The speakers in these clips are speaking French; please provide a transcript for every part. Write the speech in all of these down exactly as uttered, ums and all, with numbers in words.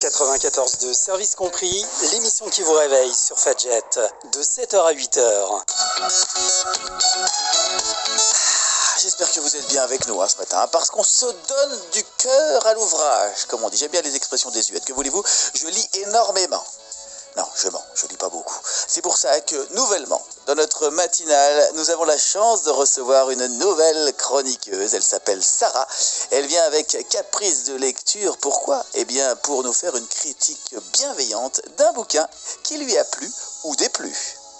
quatre-vingt-quatorze de Service Compris, l'émission qui vous réveille sur Fadjet, de sept heures à huit heures. J'espère que vous êtes bien avec nous hein, ce matin, parce qu'on se donne du cœur à l'ouvrage, comme on dit. J'aime bien les expressions désuètes. Que voulez-vous? Je lis énormément. Non, je mens, je lis pas beaucoup. C'est pour ça que, nouvellement, dans notre matinale, nous avons la chance de recevoir une nouvelle chroniqueuse. Elle s'appelle Sarah. Elle vient avec caprice de lecture. Pourquoi? Eh bien, pour nous faire une critique bienveillante d'un bouquin qui lui a plu ou déplu.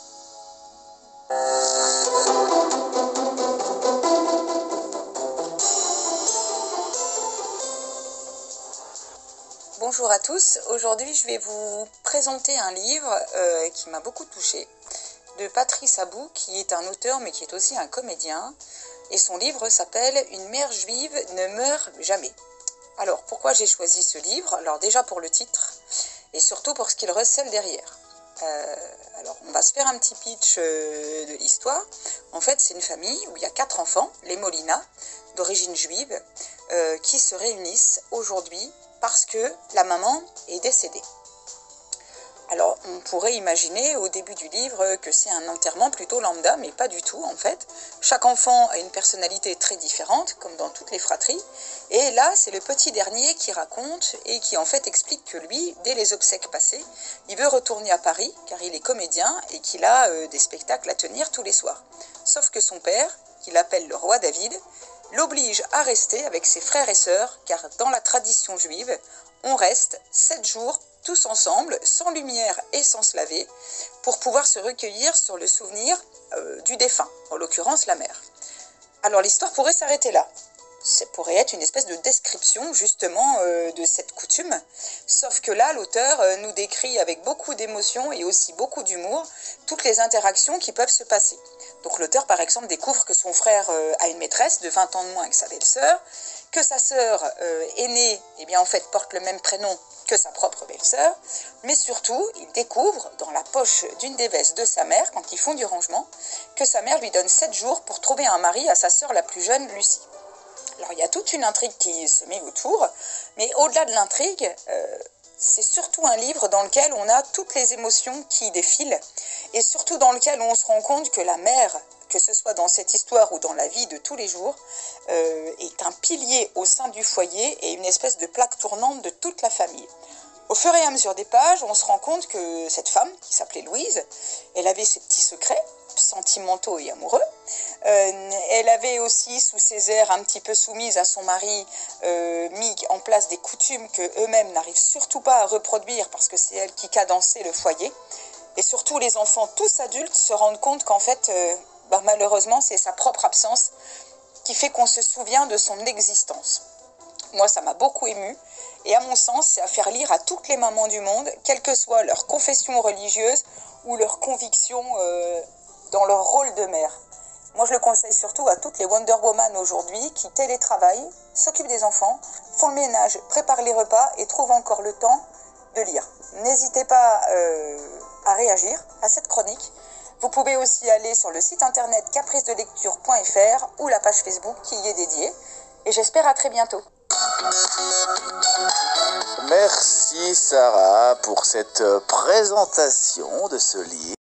Bonjour à tous, aujourd'hui je vais vous présenter un livre euh, qui m'a beaucoup touchée, de Patrice Abou, qui est un auteur mais qui est aussi un comédien, et son livre s'appelle « Une mère juive ne meurt jamais ». Alors pourquoi j'ai choisi ce livre? Alors déjà pour le titre, et surtout pour ce qu'il recèle derrière. Euh, alors on va se faire un petit pitch euh, de l'histoire. En fait c'est une famille où il y a quatre enfants, les Molina, d'origine juive, euh, qui se réunissent aujourd'hui parce que la maman est décédée. Alors on pourrait imaginer au début du livre que c'est un enterrement plutôt lambda, mais pas du tout en fait. Chaque enfant a une personnalité très différente, comme dans toutes les fratries, et là c'est le petit dernier qui raconte et qui en fait explique que lui, dès les obsèques passées, il veut retourner à Paris car il est comédien et qu'il a euh, des spectacles à tenir tous les soirs. Sauf que son père, qu'il appelle le roi David, l'oblige à rester avec ses frères et sœurs, car dans la tradition juive, on reste sept jours tous ensemble, sans lumière et sans se laver, pour pouvoir se recueillir sur le souvenir euh, du défunt, en l'occurrence la mère. Alors l'histoire pourrait s'arrêter là. Ça pourrait être une espèce de description justement euh, de cette coutume, sauf que là l'auteur euh, nous décrit avec beaucoup d'émotion et aussi beaucoup d'humour toutes les interactions qui peuvent se passer. Donc l'auteur par exemple découvre que son frère euh, a une maîtresse de vingt ans de moins que sa belle-sœur, que sa sœur euh, aînée eh bien, en fait, porte le même prénom que sa propre belle-sœur, mais surtout il découvre dans la poche d'une des vestes de sa mère, quand ils font du rangement, que sa mère lui donne sept jours pour trouver un mari à sa sœur la plus jeune, Lucie. Alors il y a toute une intrigue qui se met autour, mais au-delà de l'intrigue, euh, c'est surtout un livre dans lequel on a toutes les émotions qui défilent, et surtout dans lequel on se rend compte que la mère, que ce soit dans cette histoire ou dans la vie de tous les jours, euh, est un pilier au sein du foyer et une espèce de plaque tournante de toute la famille. Au fur et à mesure des pages, on se rend compte que cette femme, qui s'appelait Louise, elle avait ses petits secrets sentimentaux et amoureux. Euh, elle avait aussi, sous ses airs un petit peu soumise à son mari, euh, mis en place des coutumes que eux-mêmes n'arrivent surtout pas à reproduire parce que c'est elle qui cadençait le foyer. Et surtout, les enfants, tous adultes, se rendent compte qu'en fait, euh, bah, malheureusement, c'est sa propre absence qui fait qu'on se souvient de son existence. Moi, ça m'a beaucoup émue. Et à mon sens, c'est à faire lire à toutes les mamans du monde, quelle que soit leur confession religieuse ou leur conviction euh, dans leur rôle de mère. Moi, je le conseille surtout à toutes les Wonder Woman aujourd'hui qui télétravaillent, s'occupent des enfants, font le ménage, préparent les repas et trouvent encore le temps de lire. N'hésitez pas euh, à réagir à cette chronique. Vous pouvez aussi aller sur le site internet caprice de lecture point f r ou la page Facebook qui y est dédiée. Et j'espère à très bientôt. Merci Sarah pour cette présentation de ce livre.